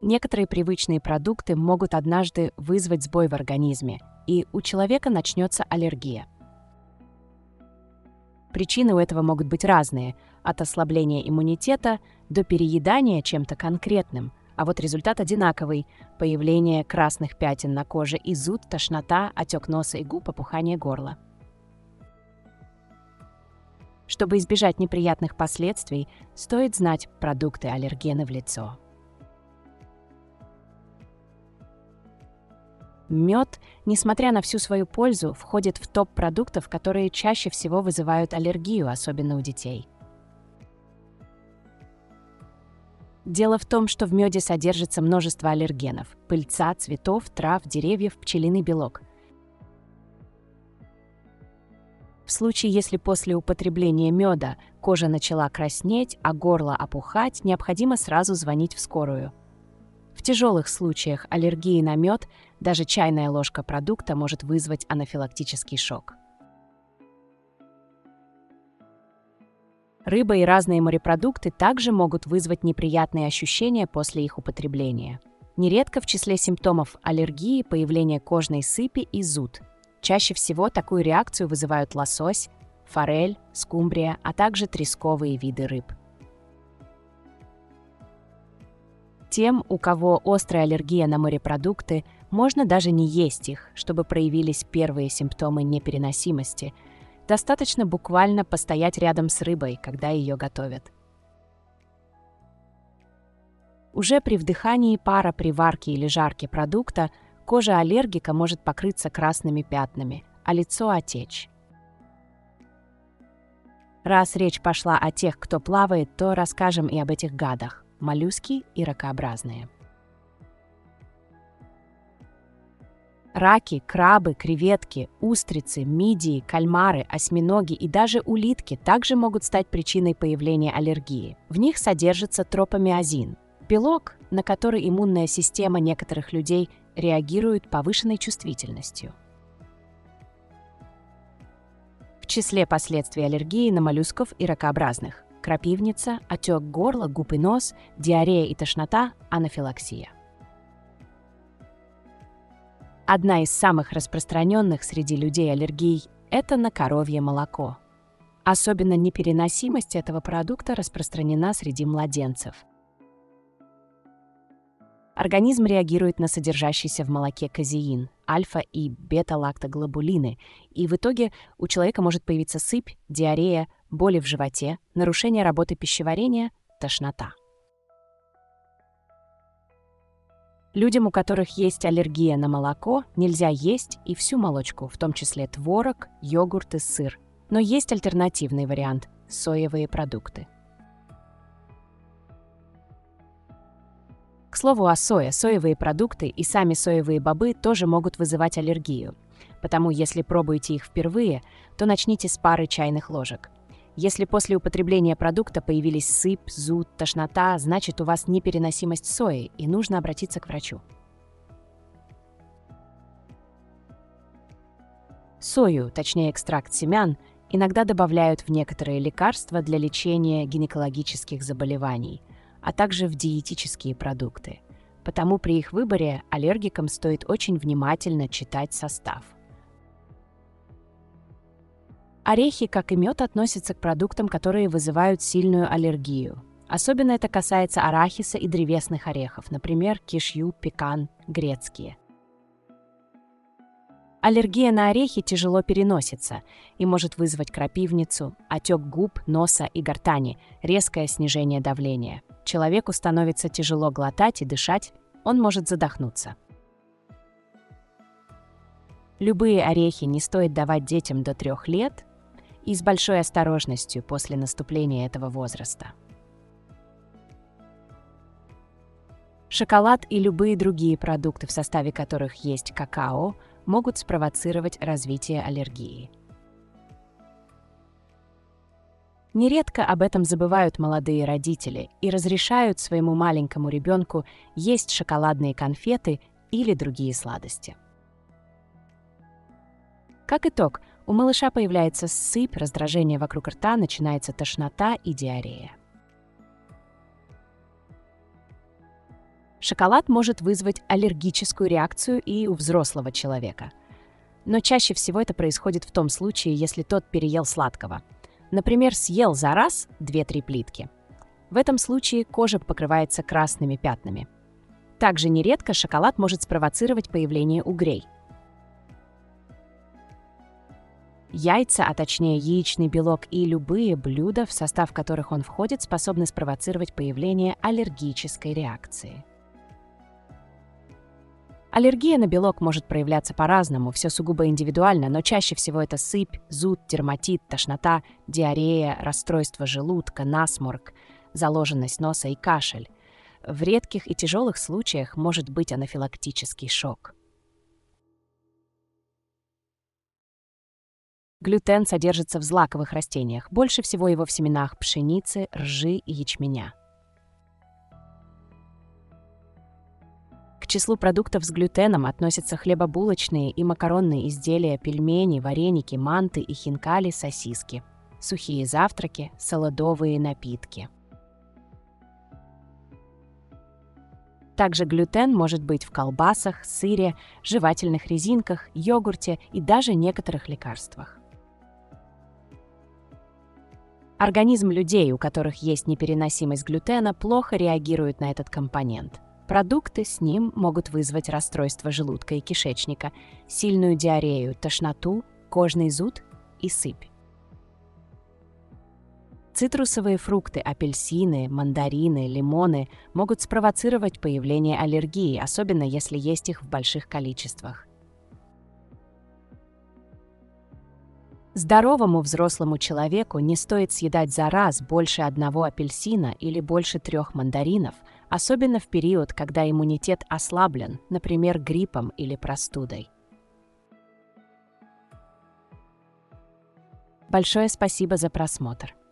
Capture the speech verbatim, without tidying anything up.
Некоторые привычные продукты могут однажды вызвать сбой в организме, и у человека начнется аллергия. Причины у этого могут быть разные, от ослабления иммунитета до переедания чем-то конкретным, а вот результат одинаковый – появление красных пятен на коже и зуд, тошнота, отек носа и губ, опухание горла. Чтобы избежать неприятных последствий, стоит знать продукты аллергены в лицо. Мед, несмотря на всю свою пользу, входит в топ продуктов, которые чаще всего вызывают аллергию, особенно у детей. Дело в том, что в меде содержится множество аллергенов – пыльца, цветов, трав, деревьев, пчелиный белок. В случае, если после употребления меда кожа начала краснеть, а горло опухать, необходимо сразу звонить в скорую. В тяжелых случаях аллергии на мед даже чайная ложка продукта может вызвать анафилактический шок. Рыба и разные морепродукты также могут вызвать неприятные ощущения после их употребления. Нередко в числе симптомов аллергии появление кожной сыпи и зуд. Чаще всего такую реакцию вызывают лосось, форель, скумбрия, а также тресковые виды рыб. Тем, у кого острая аллергия на морепродукты, можно даже не есть их, чтобы проявились первые симптомы непереносимости. Достаточно буквально постоять рядом с рыбой, когда ее готовят. Уже при вдыхании пара при варке или жарке продукта кожа аллергика может покрыться красными пятнами, а лицо отечь. Раз речь пошла о тех, кто плавает, то расскажем и об этих гадах – моллюски и ракообразные. Раки, крабы, креветки, устрицы, мидии, кальмары, осьминоги и даже улитки также могут стать причиной появления аллергии. В них содержится тропомиозин – белок, на который иммунная система некоторых людей реагирует повышенной чувствительностью. В числе последствий аллергии на моллюсков и ракообразных – крапивница, отек горла, губ и нос, диарея и тошнота, анафилаксия. Одна из самых распространенных среди людей аллергий – это на коровье молоко. Особенно непереносимость этого продукта распространена среди младенцев. Организм реагирует на содержащийся в молоке казеин, альфа- и бета-лактоглобулины, и в итоге у человека может появиться сыпь, диарея, боли в животе, нарушение работы пищеварения, тошнота. Людям, у которых есть аллергия на молоко, нельзя есть и всю молочку, в том числе творог, йогурт и сыр. Но есть альтернативный вариант – соевые продукты. К слову о сое, соевые продукты и сами соевые бобы тоже могут вызывать аллергию. Потому если пробуете их впервые, то начните с пары чайных ложек. Если после употребления продукта появились сыпь, зуд, тошнота, значит у вас непереносимость сои и нужно обратиться к врачу. Сою, точнее экстракт семян, иногда добавляют в некоторые лекарства для лечения гинекологических заболеваний, а также в диетические продукты. Потому при их выборе аллергикам стоит очень внимательно читать состав. Орехи, как и мед, относятся к продуктам, которые вызывают сильную аллергию. Особенно это касается арахиса и древесных орехов, например, кишью, пекан, грецкие. Аллергия на орехи тяжело переносится и может вызвать крапивницу, отек губ, носа и гортани, резкое снижение давления. Человеку становится тяжело глотать и дышать, он может задохнуться. Любые орехи не стоит давать детям до трех лет и с большой осторожностью после наступления этого возраста. Шоколад и любые другие продукты, в составе которых есть какао, могут спровоцировать развитие аллергии. Нередко об этом забывают молодые родители и разрешают своему маленькому ребенку есть шоколадные конфеты или другие сладости. Как итог, у малыша появляется сыпь, раздражение вокруг рта, начинается тошнота и диарея. Шоколад может вызвать аллергическую реакцию и у взрослого человека. Но чаще всего это происходит в том случае, если тот переел сладкого. Например, съел за раз две-три плитки. В этом случае кожа покрывается красными пятнами. Также нередко шоколад может спровоцировать появление угрей. Яйца, а точнее яичный белок и любые блюда, в состав которых он входит, способны спровоцировать появление аллергической реакции. Аллергия на белок может проявляться по-разному, все сугубо индивидуально, но чаще всего это сыпь, зуд, дерматит, тошнота, диарея, расстройство желудка, насморк, заложенность носа и кашель. В редких и тяжелых случаях может быть анафилактический шок. Глютен содержится в злаковых растениях, больше всего его в семенах пшеницы, ржи и ячменя. К числу продуктов с глютеном относятся хлебобулочные и макаронные изделия, пельмени, вареники, манты и хинкали, сосиски, сухие завтраки, солодовые напитки. Также глютен может быть в колбасах, сыре, жевательных резинках, йогурте и даже некоторых лекарствах. Организм людей, у которых есть непереносимость глютена, плохо реагирует на этот компонент. Продукты с ним могут вызвать расстройство желудка и кишечника, сильную диарею, тошноту, кожный зуд и сыпь. Цитрусовые фрукты, апельсины, мандарины, лимоны могут спровоцировать появление аллергии, особенно если есть их в больших количествах. Здоровому взрослому человеку не стоит съедать за раз больше одного апельсина или больше трех мандаринов, особенно в период, когда иммунитет ослаблен, например, гриппом или простудой. Большое спасибо за просмотр.